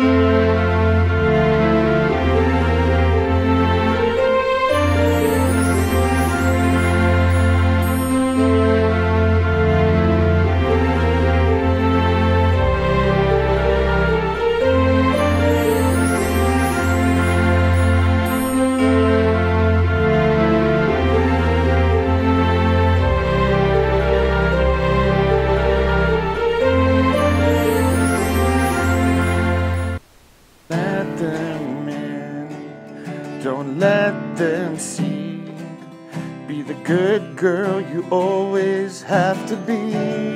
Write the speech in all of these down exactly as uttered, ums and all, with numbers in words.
Don't let them see. Be the good girl you always have to be.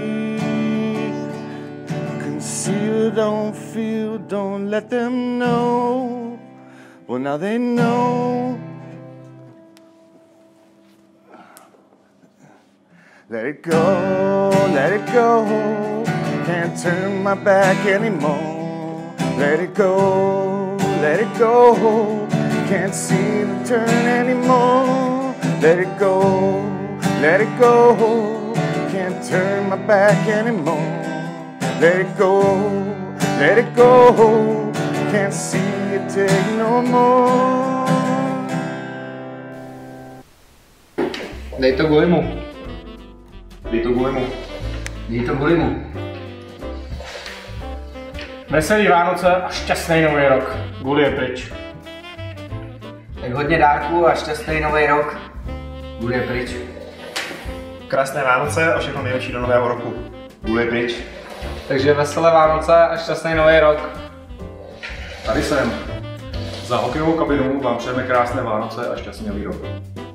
Conceal, don't feel, don't let them know. Well, now they know. Let it go, let it go. Can't turn my back anymore. Let it go, let it go. Can't see the turn anymore. Let it go, let it go. Can't turn my back anymore. Let it go, let it go. Can't see it take no more. Dej to Gulimu. Dej to Gulimu. Dej to Gulimu. Veselý Vánoce a šťastný nový rok. Guli je pryč. Tak hodně dárků a šťastný nový rok. Guli je pryč. Krásné Vánoce a všechno nejlepší do nového roku. Guli je pryč. Takže veselé Vánoce a šťastný nový rok. Tady jsem. Za hokejovou kabinu vám přejeme krásné Vánoce a šťastný nový rok.